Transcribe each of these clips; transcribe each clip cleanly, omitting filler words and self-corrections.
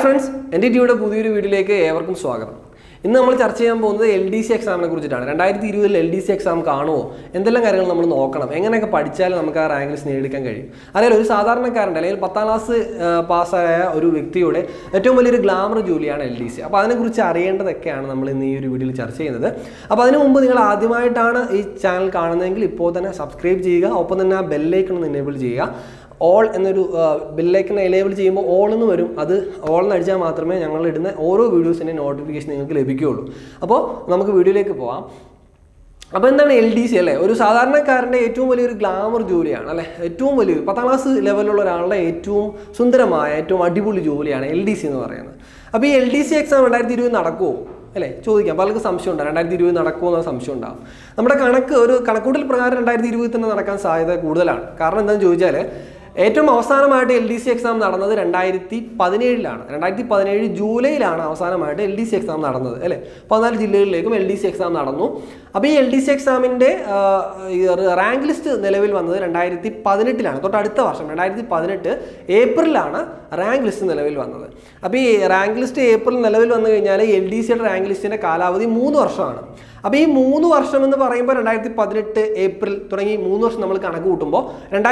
Friends, എൻ്റെ ടിയുടെ പുതിയൊരു വീഡിയോയിലേക്ക് ഏവർക്കും സ്വാഗതം. ഇന്ന് നമ്മൾ ചർച്ച ചെയ്യാൻ പോകുന്നത് LDC എക്സാമിനെ കുറിച്ചിട്ടാണ്. 2020 LDC എക്സാം കാണുമോ? എന്തെല്ലാം കാര്യങ്ങൾ നമ്മൾ നോക്കണം? എങ്ങനെയൊക്കെ പഠിച്ചാൽ നമുക്ക് ആ റാങ്ക് ലിസ്റ്റ് നേടിയെടുക്കാൻ കഴിയും? അതായത് ഒരു സാധാരണക്കാരൻ്റെ അല്ലെങ്കിൽ 10ാം ക്ലാസ് പാസ്സായ ഒരു വ്യക്തിയുടെ ഏറ്റവും വലിയൊരു ഗ്ലാമർ ജോലിയാണ് LDC. അപ്പോൾ അതിനെക്കുറിച്ച് അറിയേണ്ടതൊക്കെയാണ് നമ്മൾ ഇന്ന് ഈ ഒരു വീഡിയോയിൽ ചർച്ച ചെയ്യുന്നത്. അപ്പോൾ അതിനു മുമ്പ് നിങ്ങൾ ആദ്യമായിട്ടാണ് ഈ ചാനൽ കാണുന്നതെങ്കിൽ ഇപ്പോൾ തന്നെ സബ്സ്ക്രൈബ് ചെയ്യുക, ഒപ്പം തന്നെ ആ ബെല്ലൈക്കൺ ഒന്ന് എനേബിൾ ചെയ്യുക. ഓൾ എന്നൊരു ബെല്ലൈക്കൺ എനേബിൾ ചെയ്യുമ്പോൾ ഓൾ എന്ന് വരും. അത് ഓൾ എന്ന് അടിച്ചാൽ മാത്രമേ ഞങ്ങൾ ഇടുന്ന ഓരോ വീഡിയോസിൻ്റെ നോട്ടിഫിക്കേഷൻ നിങ്ങൾക്ക് ലഭിക്കുകയുള്ളൂ. അപ്പോൾ നമുക്ക് വീഡിയോയിലേക്ക് പോകാം. അപ്പോൾ എന്താണ് LDC അല്ലേ? ഒരു സാധാരണക്കാരൻ്റെ ഏറ്റവും വലിയൊരു ഗ്ലാമർ ജോലിയാണ് അല്ലേ? ഏറ്റവും വലിയൊരു 10ാം ക്ലാസ് ലെവലിലുള്ള ഒരാളുടെ ഏറ്റവും സുന്ദരമായ ഏറ്റവും അടിപൊളി ജോലിയാണ് LDC എന്ന് പറയുന്നത്. അപ്പോൾ ഈ LDC എക്സാം 2020 നടക്കുമോ അല്ലേ? ചോദിക്കാം. പലർക്കും സംശയമുണ്ടാകും 2020 നടക്കുമോ എന്ന സംശയം ഉണ്ടാകും. നമ്മുടെ കണക്കൂട്ടൽ പ്രകാരം 2020 തന്നെ നടക്കാൻ സാധ്യത കൂടുതലാണ്. കാരണം എന്താണെന്ന് ചോദിച്ചാൽ ഏറ്റവും അവസാനമായിട്ട് LDC എക്സാം നടന്നത് 2017 2017 ജൂലൈയിലാണ് അവസാനമായിട്ട് LDC എക്സാം നടന്നത് അല്ലേ? 14 ജില്ലകളിലേക്കും LDC എക്സാം നടന്നു. അപ്പോൾ ഈ LDC എക്സാമിൻ്റെ റാങ്ക് ലിസ്റ്റ് നിലവിൽ വന്നത് 2018 തൊട്ടടുത്ത വർഷം 2018 ഏപ്രിലാണ് റാങ്ക് ലിസ്റ്റ് നിലവിൽ വന്നത്. അപ്പോൾ ഈ റാങ്ക് ലിസ്റ്റ് ഏപ്രിൽ നിലവിൽ വന്നു കഴിഞ്ഞാൽ LDCയുടെ റാങ്ക് ലിസ്റ്റിൻ്റെ കാലാവധി 3 വർഷമാണ്. അപ്പോൾ ഈ 3 വർഷം എന്ന് പറയുമ്പോൾ 2018 ഏപ്രിൽ തുടങ്ങി 3 വർഷം നമ്മൾ കണക്ക് കൂട്ടുമ്പോൾ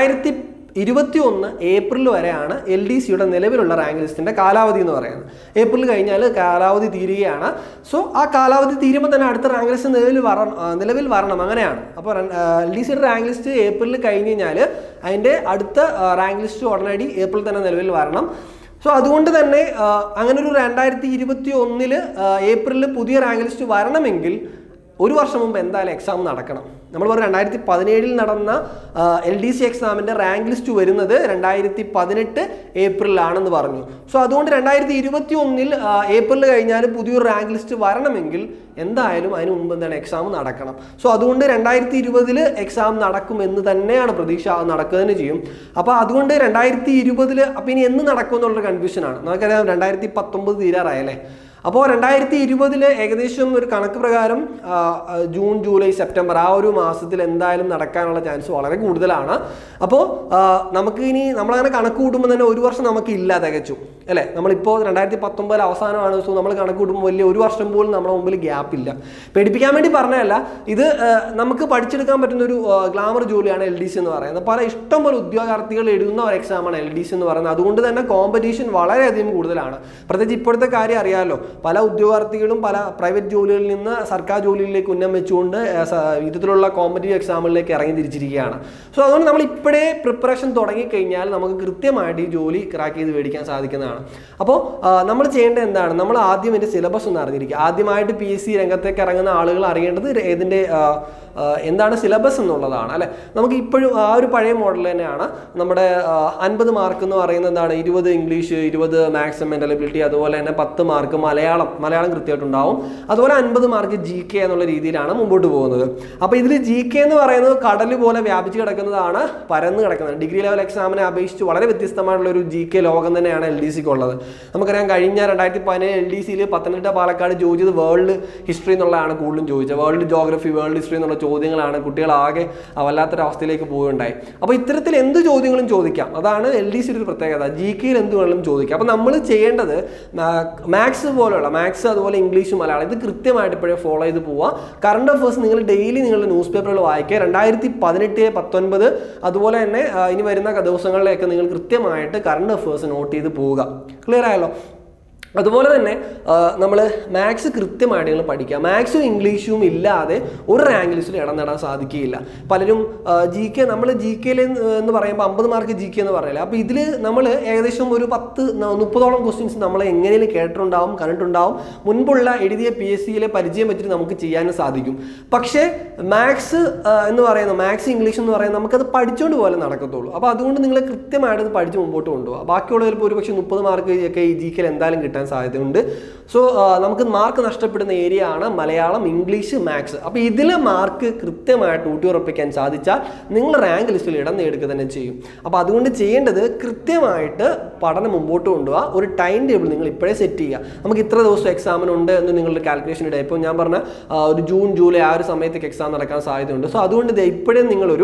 2021 ഏപ്രിൽ വരെയാണ് LDCയുടെ നിലവിലുള്ള റാങ്ക് ലിസ്റ്റിൻ്റെ കാലാവധി എന്ന് പറയുന്നത്. ഏപ്രിൽ കഴിഞ്ഞാൽ കാലാവധി തീരുകയാണ്. സോ ആ കാലാവധി തീരുമ്പോൾ തന്നെ അടുത്ത റാങ്ക് ലിസ്റ്റ് നിലവിൽ വരണം, അങ്ങനെയാണ്. അപ്പോൾ LDCയുടെ റാങ്ക് ലിസ്റ്റ് ഏപ്രിൽ കഴിഞ്ഞ് കഴിഞ്ഞാൽ അതിൻ്റെ അടുത്ത റാങ്ക് ലിസ്റ്റ് ഉടനടി ഏപ്രിൽ തന്നെ നിലവിൽ വരണം. സോ അതുകൊണ്ട് തന്നെ അങ്ങനെ ഒരു 2021 ഏപ്രിലിൽ പുതിയ റാങ്ക് ലിസ്റ്റ് വരണമെങ്കിൽ ഒരു വർഷം മുമ്പ് എന്തായാലും എക്സാം നടക്കണം. നമ്മൾ പറഞ്ഞു 2017 നടന്ന LDC എക്സാമിൻ്റെ റാങ്ക് ലിസ്റ്റ് വരുന്നത് 2018 ഏപ്രിലാണെന്ന് പറഞ്ഞു. സോ അതുകൊണ്ട് 2021 ഏപ്രിൽ കഴിഞ്ഞാൽ പുതിയൊരു റാങ്ക് ലിസ്റ്റ് വരണമെങ്കിൽ എന്തായാലും അതിന് മുമ്പ് എന്താണ് എക്സാം നടക്കണം. സോ അതുകൊണ്ട് 2020 എക്സാം നടക്കുമെന്ന് തന്നെയാണ് പ്രതീക്ഷ. നടക്കുക തന്നെ ചെയ്യും. അപ്പോൾ അതുകൊണ്ട് 2020 അപ്പോൾ ഇനി എന്ന് നടക്കും എന്നുള്ളൊരു കൺഫ്യൂഷനാണ്. നമുക്കറിയാം 2019 തീരാറായല്ലേ? അപ്പോൾ 2020 ഏകദേശം ഒരു കണക്ക് പ്രകാരം ജൂൺ, ജൂലൈ, സെപ്റ്റംബർ ആ ഒരു മാസത്തിൽ എന്തായാലും നടക്കാനുള്ള ചാൻസ് വളരെ കൂടുതലാണ്. അപ്പോൾ നമുക്ക് ഇനി നമ്മളങ്ങനെ കണക്ക് കൂട്ടുമ്പോൾ തന്നെ ഒരു വർഷം നമുക്ക് ഇല്ല തികച്ചു അല്ലേ? നമ്മളിപ്പോൾ 2019 അവസാനമാണ്. സോ നമ്മൾ കണക്ക് കൂട്ടുമ്പോൾ വലിയ ഒരു വർഷം പോലും നമ്മുടെ മുമ്പിൽ ഗ്യാപ്പ് ഇല്ല. പേടിപ്പിക്കാൻ വേണ്ടി പറഞ്ഞതല്ല, ഇത് നമുക്ക് പഠിച്ചെടുക്കാൻ പറ്റുന്ന ഒരു ഗ്ലാമർ ജോലിയാണ് LDC എന്ന് പറയുന്നത്. പല ഇഷ്ടം പോലെ ഉദ്യോഗാർത്ഥികൾ എഴുതുന്ന ഒരു എക്സാമാണ് LDC എന്ന് പറയുന്നത്. അതുകൊണ്ട് തന്നെ കോമ്പറ്റീഷൻ വളരെയധികം കൂടുതലാണ്. പ്രത്യേകിച്ച് ഇപ്പോഴത്തെ കാര്യം അറിയാമല്ലോ, പല ഉദ്യോഗാർത്ഥികളും പല പ്രൈവറ്റ് ജോലികളിൽ നിന്ന് സർക്കാർ ജോലിയിലേക്ക് ഉന്നം വെച്ചുകൊണ്ട് ഇത്തരത്തിലുള്ള കോമ്പറ്റീവ് എക്സാമുകളിലേക്ക് ഇറങ്ങി തിരിച്ചിരിക്കുകയാണ്. സോ അതുകൊണ്ട് നമ്മൾ ഇപ്പോഴേ പ്രിപ്പറേഷൻ തുടങ്ങിക്കഴിഞ്ഞാൽ നമുക്ക് കൃത്യമായിട്ട് ഈ ജോലി ക്രാക്ക് ചെയ്ത് മേടിക്കാൻ സാധിക്കുന്നതാണ്. അപ്പോൾ നമ്മൾ ചെയ്യേണ്ടത് എന്താണ്? നമ്മൾ ആദ്യം ഇതിൻ്റെ സിലബസ് ഒന്ന് അറിഞ്ഞിരിക്കുക. ആദ്യമായിട്ട് PSC രംഗത്തേക്ക് ഇറങ്ങുന്ന ആളുകൾ അറിയേണ്ടത് ഇതിൻ്റെ എന്താണ് സിലബസ് എന്നുള്ളതാണ് അല്ലേ? നമുക്ക് ഇപ്പോഴും ആ ഒരു പഴയ മോഡൽ തന്നെയാണ്. നമ്മുടെ 50 മാർക്ക് എന്ന് പറയുന്നത് എന്താണ്? 20 ഇംഗ്ലീഷ്, 20 മാത്സ് മെൻ്റൽ എബിലിറ്റി, അതുപോലെ തന്നെ 10 മാർക്ക് മലയാളം കൃത്യമായിട്ടുണ്ടാവും. അതുപോലെ 50 മാർക്ക് GK എന്നുള്ള രീതിയിലാണ് മുമ്പോട്ട് പോകുന്നത്. അപ്പോൾ ഇതിൽ GK എന്ന് പറയുന്നത് കടൽ പോലെ വ്യാപിച്ച് കിടക്കുന്നതാണ്, പരന്ന് കിടക്കുന്നത്. ഡിഗ്രി ലെവൽ എക്സാമിനെ അപേക്ഷിച്ച് വളരെ വ്യത്യസ്തമായിട്ടുള്ള ഒരു GK ലോകം തന്നെയാണ് LDCക്ക് ഉള്ളത്. നമുക്കറിയാം കഴിഞ്ഞ 2017 LDCയിൽ പത്തനംതിട്ട, പാലക്കാട് ചോദിച്ചത് വേൾഡ് ഹിസ്റ്ററി എന്നുള്ളതാണ് കൂടുതലും ചോദിച്ചത്. വേൾഡ് ജോഗ്രഫി, വേൾഡ് ഹിസ്റ്ററി എന്നുള്ള ചോദ്യങ്ങളാണ്. കുട്ടികളാകെ വല്ലാത്തൊരവസ്ഥയിലേക്ക് പോവുകയുണ്ടായി. അപ്പോൾ ഇത്തരത്തിൽ എന്ത് ചോദ്യങ്ങളും ചോദിക്കാം. അതാണ് LDCയുടെ ഒരു പ്രത്യേകത. GKയിൽ എന്ത് വേണമെങ്കിലും ചോദിക്കാം. അപ്പോൾ നമ്മൾ ചെയ്യേണ്ടത് മാത്സ് അതുപോലെ ഇംഗ്ലീഷ്, മലയാളം ഇത് കൃത്യമായിട്ട് ഇപ്പോഴേ ഫോളോ ചെയ്ത് പോവുക. കറണ്ട് അഫേഴ്സ് നിങ്ങൾ ഡെയിലി നിങ്ങളുടെ ന്യൂസ് പേപ്പറുകൾ വായിക്കുക. 2018, 19 അതുപോലെ തന്നെ ഇനി വരുന്ന ദിവസങ്ങളിലേക്ക് നിങ്ങൾ കൃത്യമായിട്ട് കറണ്ട് അഫേഴ്സ് നോട്ട് ചെയ്ത് പോവുക. ക്ലിയർ ആയല്ലോ? അതുപോലെ തന്നെ നമ്മൾ മാത്സ് കൃത്യമായിട്ട് നിങ്ങൾ പഠിക്കുക. മാത്സും ഇംഗ്ലീഷും ഇല്ലാതെ ഒരു റാങ്ക് ലിസ്റ്റിൽ ഇടം നേടാൻ സാധിക്കുകയില്ല. പലരും GK നമ്മൾ GKയിൽ എന്ന് പറയുമ്പോൾ 50 മാർക്ക് GK എന്ന് പറയില്ല. അപ്പോൾ ഇതിൽ നമ്മൾ ഏകദേശം ഒരു 30-ഓളം ക്വസ്റ്റ്യൻസ് നമ്മൾ എങ്ങനെയും കേട്ടിട്ടുണ്ടാവും, കണ്ടിട്ടുണ്ടാവും. മുൻപുള്ള എഴുതിയ PSCയിലെ പരിചയം വെച്ചിട്ട് നമുക്ക് ചെയ്യാനും സാധിക്കും. പക്ഷേ മാത്സ് എന്ന് പറയുന്നത്, മാത്സ് ഇംഗ്ലീഷ് എന്ന് പറയുന്നത് നമുക്കത് പഠിച്ചുകൊണ്ട് പോലെ നടക്കത്തുള്ളൂ. അപ്പോൾ അതുകൊണ്ട് നിങ്ങൾ കൃത്യമായിട്ട് അത് പഠിച്ച് മുമ്പോട്ട് കൊണ്ടുപോകുക. ബാക്കിയുള്ള ചിലപ്പോൾ ഒരു പക്ഷേ 30 മാർക്ക് ഒക്കെ ഈ GKയിൽ എന്തായാലും കിട്ടാൻ കിട്ടാൻ സാധ്യതയുണ്ട്. സോ നമുക്ക് മാർക്ക് നഷ്ടപ്പെടുന്ന ഏരിയ ആണ് മലയാളം, ഇംഗ്ലീഷ്, മാത്സ്. അപ്പോൾ ഇതിലെ മാർക്ക് കൃത്യമായിട്ട് ഊട്ടിയുറപ്പിക്കാൻ സാധിച്ചാൽ നിങ്ങൾ റാങ്ക് ലിസ്റ്റിൽ ഇടം നേടുക തന്നെ ചെയ്യും. അപ്പോൾ അതുകൊണ്ട് ചെയ്യേണ്ടത് കൃത്യമായിട്ട് പഠനം മുമ്പോട്ട് കൊണ്ടുപോകുക. ഒരു ടൈം ടേബിൾ നിങ്ങൾ ഇപ്പോഴേ സെറ്റ് ചെയ്യുക. നമുക്ക് ഇത്ര ദിവസം എക്സാമിനുണ്ട് എന്ന് നിങ്ങളുടെ കാൽക്കുലേഷൻ ഇടുക. ഇപ്പോൾ ഞാൻ പറഞ്ഞ ഒരു ജൂൺ ജൂലൈ ആ ഒരു സമയത്തേക്ക് എക്സാം നടക്കാൻ സാധ്യതയുണ്ട്. സോ അതുകൊണ്ട് ഇപ്പോഴേ നിങ്ങളൊരു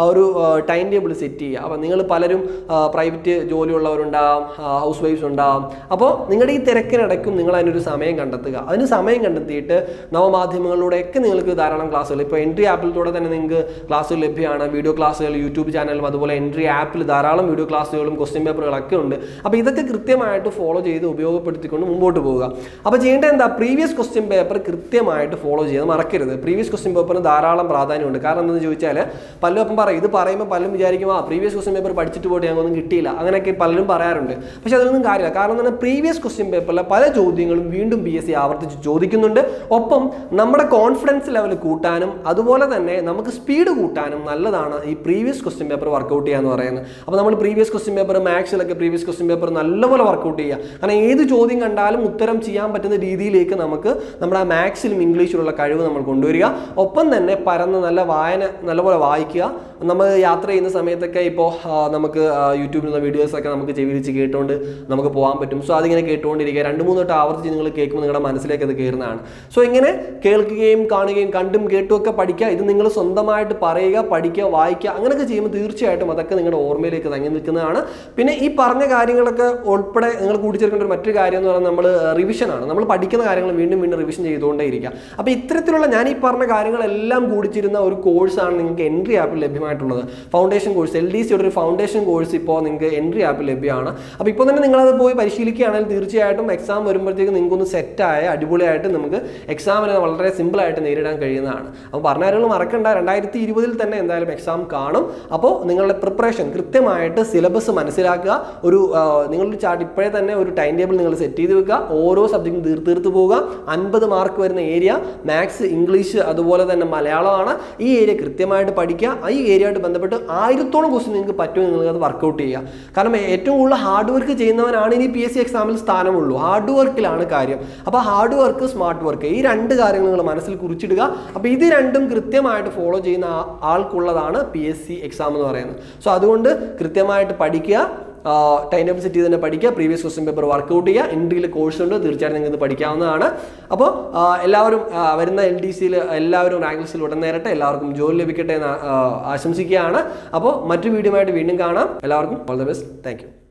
ടൈം ടേബിൾ സെറ്റ് ചെയ്യുക. അപ്പോൾ നിങ്ങൾ പലരും പ്രൈവറ്റ് ജോലിയുള്ളവരുണ്ടാകും, ഹൗസ് വൈഫ്സ് ഉണ്ടാകും. അപ്പോൾ നിങ്ങളുടെ ഈ തിരക്കിനിടയ്ക്കും നിങ്ങൾ അതിനൊരു സമയം കണ്ടെത്തുക. അതിന് സമയം കണ്ടെത്തിയിട്ട് നവമാധ്യമങ്ങളിലൂടെയൊക്കെ നിങ്ങൾക്ക് ധാരാളം ക്ലാസ്സുകൾ, ഇപ്പോൾ എൻട്രി ആപ്പിലൂടെ തന്നെ നിങ്ങൾക്ക് ക്ലാസ്സുകൾ ലഭ്യമാണ്. വീഡിയോ ക്ലാസ്സുകൾ യൂട്യൂബ് ചാനലും അതുപോലെ എൻട്രി ആപ്പിൽ ധാരാളം വീഡിയോ ക്ലാസ്സുകളും ക്വസ്റ്റ്യൻ പേപ്പറുകളൊക്കെ ഉണ്ട്. അപ്പോൾ ഇതൊക്കെ കൃത്യമായിട്ട് ഫോളോ ചെയ്ത് ഉപയോഗപ്പെടുത്തിക്കൊണ്ട് മുമ്പോട്ട് പോവുക. അപ്പോൾ ചെയ്യേണ്ടത് എന്താ, പ്രീവിയസ് ക്വസ്റ്റ്യൻ പേപ്പർ കൃത്യമായിട്ട് ഫോളോ ചെയ്യാൻ മറക്കരുത്. പ്രീവിയസ് ക്വസ്റ്റ്യൻ പേപ്പറിന് ധാരാളം പ്രാധാന്യമുണ്ട്. കാരണം എന്താണെന്ന് ചോദിച്ചാൽ പലരും അപ്പം പറയും, ഇത് പറയുമ്പോൾ പലരും വിചാരിക്കും പ്രീവിയസ് ക്വസ്റ്റ്യൻ പേപ്പർ പഠിച്ചിട്ട് പോയിട്ട് ഞങ്ങൾക്കൊന്നും കിട്ടിയില്ല, അങ്ങനെയൊക്കെ പലരും പറയാറുണ്ട്. പക്ഷേ അതൊന്നും കാര്യമില്ല. കാരണം എന്താണ്, പ്രീവിയസ് ക്വസ്റ്റ്യൻ പേപ്പറിലെ പല ചോദ്യങ്ങളും വീണ്ടും PSC ആവർത്തിച്ച് ചോദിക്കുന്നുണ്ട്. ഒപ്പം നമ്മുടെ കോൺഫിഡൻസ് ലെവൽ കൂട്ടാനും അതുപോലെ തന്നെ നമുക്ക് സ്പീഡ് കൂട്ടാനും നല്ലതാണ് ഈ പ്രീവിയസ് ക്വസ്റ്റ്യൻ പേപ്പർ വർക്കൗട്ട് ചെയ്യുക എന്ന് പറയുന്നത്. അപ്പോൾ നമ്മൾ പ്രീവിയസ് ക്വസ്റ്റ്യൻ പേപ്പർ, മാത്സിലൊക്കെ പ്രീവിയസ് ക്വസ്റ്റ്യൻ പേപ്പർ നല്ലപോലെ വർക്കൗട്ട് ചെയ്യുക. കാരണം ഏത് ചോദ്യം കണ്ടാലും ഉത്തരം ചെയ്യാൻ പറ്റുന്ന രീതിയിലേക്ക് നമുക്ക് നമ്മുടെ ആ മാത്സിലും ഇംഗ്ലീഷിലുള്ള കഴിവ് നമ്മൾ കൊണ്ടുവരിക. ഒപ്പം തന്നെ പരന്ന നല്ല വായന നല്ലപോലെ വായിക്കുക. നമ്മൾ യാത്ര ചെയ്യുന്ന സമയത്തൊക്കെ ഇപ്പോൾ നമുക്ക് യൂട്യൂബിലുള്ള വീഡിയോസൊക്കെ നമുക്ക് ചെവിരിച്ച് കേട്ടുകൊണ്ട് നമുക്ക് പോകാൻ പറ്റും. സോ അതിങ്ങനെ കേട്ടുകൊണ്ടിരിക്കുക. 2-3 വട്ടം ആവർത്തിച്ച് നിങ്ങൾ കേൾക്കുമ്പോൾ നിങ്ങളുടെ മനസ്സിലേക്ക് അത് കയറുന്നതാണ്. സോ ഇങ്ങനെ കേൾക്കുകയും കാണുകയും കണ്ടും കേട്ടും ഒക്കെ പഠിക്കുക. ഇത് നിങ്ങൾ സ്വന്തമായിട്ട് പറയുക, പഠിക്കുക, വായിക്കുക. അങ്ങനെയൊക്കെ ചെയ്യുമ്പോൾ തീർച്ചയായിട്ടും അതൊക്കെ നിങ്ങളുടെ ഓർമ്മയിലേക്ക് തങ്ങി നിൽക്കുന്നതാണ്. പിന്നെ ഈ പറഞ്ഞ കാര്യങ്ങളൊക്കെ ഉൾപ്പെടെ നിങ്ങൾ കൂട്ടിച്ചേർക്കേണ്ട ഒരു മറ്റൊരു കാര്യം എന്ന് പറഞ്ഞാൽ നമ്മൾ റിവിഷനാണ്. നമ്മൾ പഠിക്കുന്ന കാര്യങ്ങൾ വീണ്ടും വീണ്ടും റിവിഷൻ ചെയ്തുകൊണ്ടേ ഇരിക്കുക. അപ്പോൾ ഇത്തരത്തിലുള്ള ഞാൻ ഈ പറഞ്ഞ കാര്യങ്ങളെല്ലാം കൂടിച്ചിരുന്ന ഒരു കോഴ്സാണ് നിങ്ങൾക്ക് എൻട്രി ആപ്പിൽ ലഭ്യമായിട്ടുള്ളത്. ഫൗണ്ടേഷൻ കോഴ്സ്, LDCയുടെ ഒരു ഫൗണ്ടേഷൻ കോഴ്സ് ഇപ്പോൾ നിങ്ങൾക്ക് എൻട്രി ആപ്പിൽ ലഭ്യമാണ്. അപ്പോൾ ഇപ്പോൾ തന്നെ നിങ്ങളത് പോയി പരിശീലിക്കുകയാണെങ്കിൽ തീർച്ചയായിട്ടും എക്സാം വരുമ്പോഴത്തേക്ക് നിങ്ങൾക്കൊന്ന് സെറ്റായ അടിപൊളിയായിട്ട് നമുക്ക് എക്സാമിനെ വളരെ സിമ്പിളായിട്ട് നേരിടാൻ കഴിയുന്നതാണ്. അപ്പോൾ പറഞ്ഞ കാര്യങ്ങൾ മറക്കണ്ട, 2020 തന്നെ എന്തായാലും എക്സാം കാണും. അപ്പോൾ നിങ്ങളുടെ പ്രിപ്പറേഷൻ കൃത്യമായിട്ട് സിലബസ് മനസ്സിലാക്കുക. നിങ്ങളുടെ ചാർട്ട് ഇപ്പോഴേ തന്നെ ഒരു ടൈം ടേബിൾ നിങ്ങൾ സെറ്റ് ചെയ്ത് വെക്കുക. ഓരോ സബ്ജക്റ്റും തീർത്ത് പോവുക. 50 മാർക്ക് വരുന്ന ഏരിയ മാത്സ്, ഇംഗ്ലീഷ് അതുപോലെ തന്നെ മലയാളമാണ്. ഈ ഏരിയ കൃത്യമായിട്ട് പഠിക്കുക. ഈ ഏരിയയായിട്ട് ബന്ധപ്പെട്ട് 1000ഓളം ക്വസ്റ്റ്യൻ നിങ്ങൾക്ക് പറ്റുമെങ്കിൽ നിങ്ങൾ അത് വർക്കൗട്ട് ചെയ്യുക. കാരണം ഏറ്റവും കൂടുതൽ ഹാർഡ് വർക്ക് ചെയ്യുന്നവനാണ് ഇനി PSC എക്സാമിൽ സ്ഥാനമുള്ളൂ. ഹാർഡ് വർക്കിലാണ് കാര്യം. അപ്പോൾ ഹാർഡ് വർക്ക്, സ്മാർട്ട് വർക്ക്, ഈ 2 കാര്യങ്ങൾ നിങ്ങൾ മനസ്സിൽ കുറിച്ചിടുക. അപ്പോൾ ഇത് രണ്ടും കൃത്യമായിട്ട് ഫോളോ ചെയ്യുന്ന ആൾക്കുള്ളതാണ് PSC എക്സാം എന്ന് പറയുന്നത്. സോ അതുകൊണ്ട് കൃത്യമായിട്ട് പഠിക്കുക, ടൈം ടേബിൾ സെറ്റ് ചെയ്ത് തന്നെ പഠിക്കുക, പ്രീവിയസ് ക്വസ്റ്റ്യൻ പേപ്പർ വർക്കൗട്ട് ചെയ്യുക. എൻട്രിയിൽ കോഴ്സ് ഉണ്ട്, തീർച്ചയായിട്ടും നിങ്ങൾക്ക് ഇത് പഠിക്കാവുന്നതാണ്. അപ്പോൾ എല്ലാവരും വരുന്ന LDCയിൽ എല്ലാവരും റാങ്ക് ലിസ്റ്റിൽ ഉടൻ നേരട്ടെ, എല്ലാവർക്കും ജോലി ലഭിക്കട്ടെ എന്ന് ആശംസിക്കുകയാണ്. അപ്പോൾ മറ്റു വീഡിയോ ആയിട്ട് വീണ്ടും കാണാം. എല്ലാവർക്കും all the best. Thank U.